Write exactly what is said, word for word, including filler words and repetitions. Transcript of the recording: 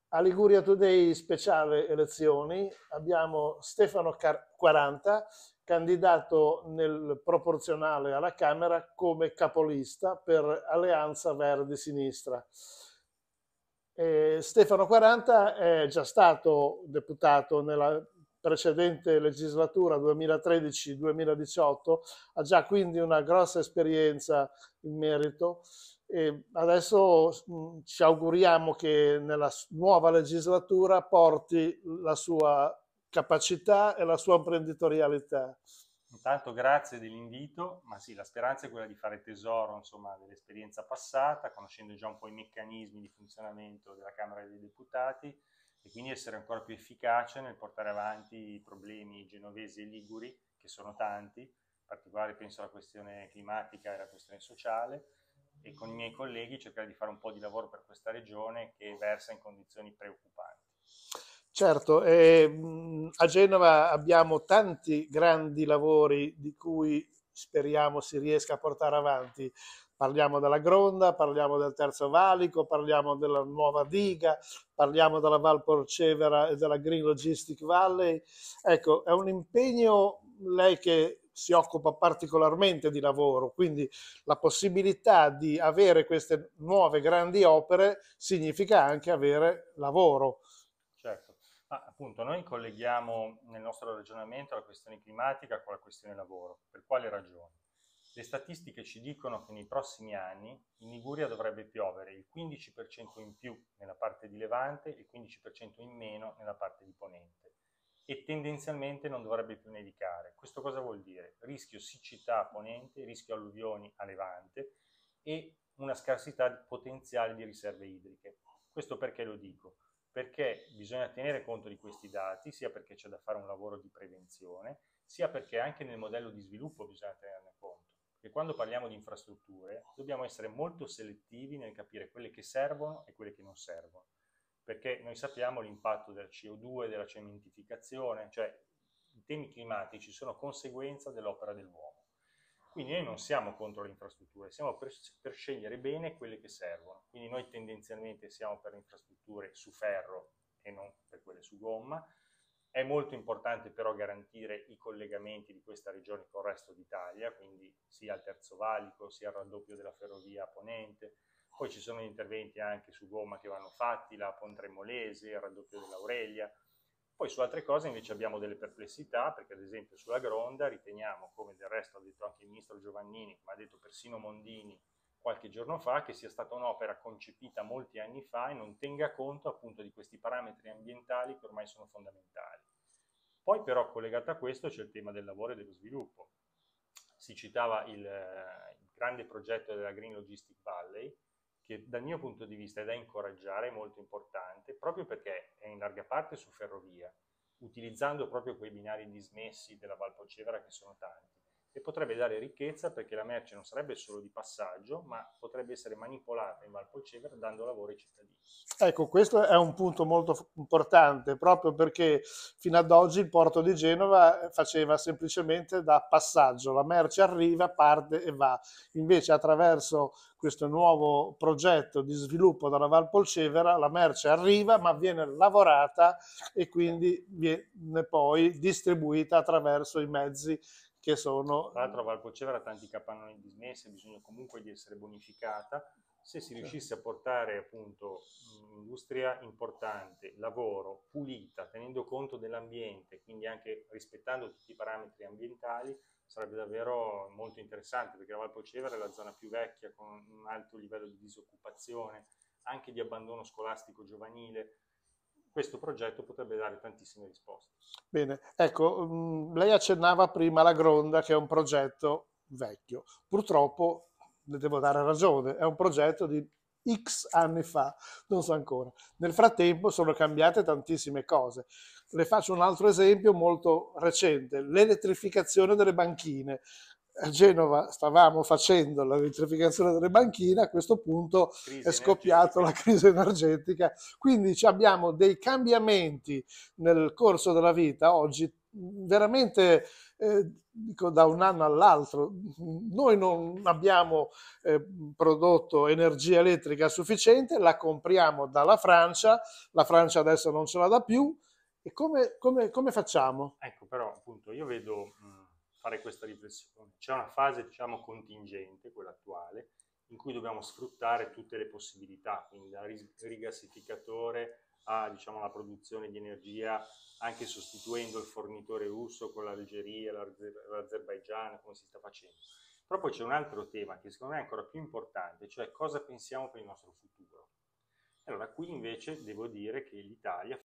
A Liguria Today speciale elezioni abbiamo Stefano Car- quaranta, candidato nel proporzionale alla Camera come capolista per Alleanza Verdi Sinistra. Eh, Stefano quaranta è già stato deputato nella precedente legislatura duemilatredici duemiladiciotto, ha già quindi una grossa esperienza in merito e adesso mh, ci auguriamo che nella s- nuova legislatura porti la sua capacità e la sua imprenditorialità. Intanto grazie dell'invito, ma sì, la speranza è quella di fare tesoro, insomma, dell'esperienza passata, conoscendo già un po' i meccanismi di funzionamento della Camera dei Deputati e quindi essere ancora più efficace nel portare avanti i problemi genovesi e liguri, che sono tanti, in particolare penso alla questione climatica e alla questione sociale, e con i miei colleghi cercare di fare un po' di lavoro per questa regione che versa in condizioni preoccupanti. Certo, e, mh, a Genova abbiamo tanti grandi lavori di cui speriamo si riesca a portare avanti. Parliamo della Gronda, parliamo del Terzo Valico, parliamo della nuova diga, parliamo della Val Porcevera e della Green Logistic Valley. Ecco, è un impegno lei che si occupa particolarmente di lavoro, quindi la possibilità di avere queste nuove grandi opere significa anche avere lavoro. Certo, ma appunto noi colleghiamo nel nostro ragionamento la questione climatica con la questione lavoro. Per quale ragione? Le statistiche ci dicono che nei prossimi anni in Liguria dovrebbe piovere il quindici per cento in più nella parte di Levante e il quindici per cento in meno nella parte di Ponente e tendenzialmente non dovrebbe più nevicare. Questo cosa vuol dire? Rischio siccità a Ponente, rischio alluvioni a Levante e una scarsità potenziale di riserve idriche. Questo perché lo dico? Perché bisogna tenere conto di questi dati, sia perché c'è da fare un lavoro di prevenzione, sia perché anche nel modello di sviluppo bisogna tenerne conto. Perché quando parliamo di infrastrutture dobbiamo essere molto selettivi nel capire quelle che servono e quelle che non servono. Perché noi sappiamo l'impatto del C O due, della cementificazione, cioè i temi climatici sono conseguenza dell'opera dell'uomo. Quindi noi non siamo contro le infrastrutture, siamo per, per scegliere bene quelle che servono. Quindi noi tendenzialmente siamo per le infrastrutture su ferro e non per quelle su gomma. È molto importante però garantire i collegamenti di questa regione con il resto d'Italia, quindi sia il Terzo Valico, sia il raddoppio della ferrovia a Ponente. Poi ci sono gli interventi anche su gomma che vanno fatti, la Pontremolese, il raddoppio dell'Aurelia. Poi su altre cose invece abbiamo delle perplessità, perché ad esempio sulla Gronda riteniamo, come del resto ha detto anche il ministro Giovannini, ma ha detto persino Mondini qualche giorno fa, che sia stata un'opera concepita molti anni fa e non tenga conto appunto di questi parametri ambientali che ormai sono fondamentali. Poi però collegato a questo c'è il tema del lavoro e dello sviluppo. Si citava il, eh, il grande progetto della Green Logistic Valley, che dal mio punto di vista è da incoraggiare, è molto importante, proprio perché è in larga parte su ferrovia, utilizzando proprio quei binari dismessi della Valpolcevera che sono tanti, e potrebbe dare ricchezza perché la merce non sarebbe solo di passaggio, ma potrebbe essere manipolata in Valpolcevera dando lavoro ai cittadini. Ecco, questo è un punto molto f- importante, proprio perché fino ad oggi il porto di Genova faceva semplicemente da passaggio, la merce arriva, parte e va. Invece attraverso questo nuovo progetto di sviluppo della Val Polcevera la merce arriva, ma viene lavorata e quindi viene poi distribuita attraverso i mezzi che sono... Tra l'altro Valpolcevera ha tanti capannoni dismessi, ha bisogno comunque di essere bonificata. Se si riuscisse a portare appunto industria importante, lavoro, pulita, tenendo conto dell'ambiente, quindi anche rispettando tutti i parametri ambientali, sarebbe davvero molto interessante perché la Valpolcevera è la zona più vecchia con un alto livello di disoccupazione, anche di abbandono scolastico giovanile. Questo progetto potrebbe dare tantissime risposte. Bene, ecco, mh, lei accennava prima alla Gronda che è un progetto vecchio. Purtroppo le devo dare ragione, è un progetto di X anni fa, non so ancora. Nel frattempo sono cambiate tantissime cose. Le faccio un altro esempio molto recente, l'elettrificazione delle banchine. A Genova stavamo facendo l'elettrificazione delle banchine, a questo punto è Crisi scoppiata energetica. la crisi energetica, quindi abbiamo dei cambiamenti nel corso della vita oggi veramente eh, dico, da un anno all'altro. Noi non abbiamo eh, prodotto energia elettrica sufficiente, la compriamo dalla Francia, la Francia adesso non ce la dà più, e come, come- come facciamo? Ecco, però appunto io vedo mh, fare questa riflessione. C'è una fase, diciamo, contingente, quella attuale, in cui dobbiamo sfruttare tutte le possibilità, quindi dal ris- rigassificatore a, diciamo, la produzione di energia, anche sostituendo il fornitore russo con l'Algeria, l'Azer- l'Azerbaigian, come si sta facendo. Però poi c'è un altro tema che secondo me è ancora più importante, cioè cosa pensiamo per il nostro futuro. Allora, qui invece devo dire che l'Italia